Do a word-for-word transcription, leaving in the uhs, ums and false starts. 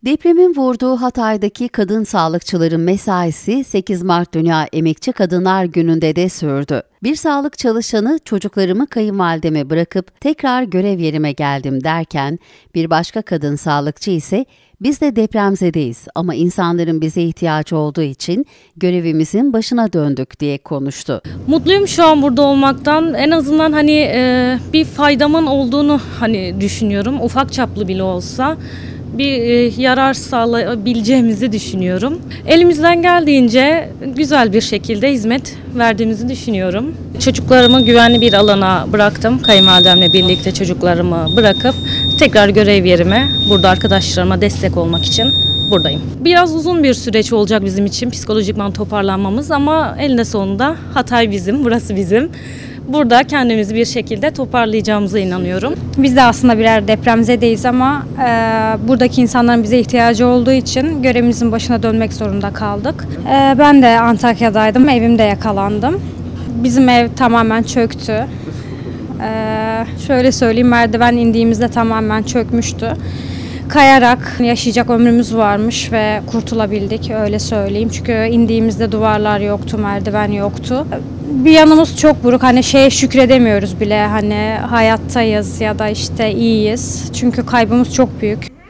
Depremin vurduğu Hatay'daki kadın sağlıkçıların mesaisi sekiz Mart Dünya Emekçi Kadınlar Günü'nde de sürdü. Bir sağlık çalışanı çocuklarımı kayınvalideme bırakıp tekrar görev yerime geldim derken bir başka kadın sağlıkçı ise biz de depremzedeyiz ama insanların bize ihtiyacı olduğu için görevimizin başına döndük diye konuştu. Mutluyum şu an burada olmaktan. En azından hani e, bir faydamın olduğunu hani düşünüyorum. Ufak çaplı bile olsa bir e, yarar sağlayabileceğimizi düşünüyorum. Elimizden geldiğince güzel bir şekilde hizmet verdiğimizi düşünüyorum. Çocuklarımı güvenli bir alana bıraktım. Kayınvalidemle birlikte çocuklarımı bırakıp tekrar görev yerime, burada arkadaşlarıma destek olmak için buradayım. Biraz uzun bir süreç olacak bizim için psikolojikman toparlanmamız ama eninde sonunda Hatay bizim, burası bizim. Burada kendimizi bir şekilde toparlayacağımıza inanıyorum. Biz de aslında birer depremzedeyiz ama e, buradaki insanların bize ihtiyacı olduğu için görevimizin başına dönmek zorunda kaldık. E, ben de Antakya'daydım, evimde yakalandım. Bizim ev tamamen çöktü. E, şöyle söyleyeyim, merdiven indiğimizde tamamen çökmüştü. Kayarak yaşayacak ömrümüz varmış ve kurtulabildik, öyle söyleyeyim. Çünkü indiğimizde duvarlar yoktu, merdiven yoktu. Bir yanımız çok buruk, hani şeye şükredemiyoruz bile, hani hayattayız ya da işte iyiyiz. Çünkü kaybımız çok büyük.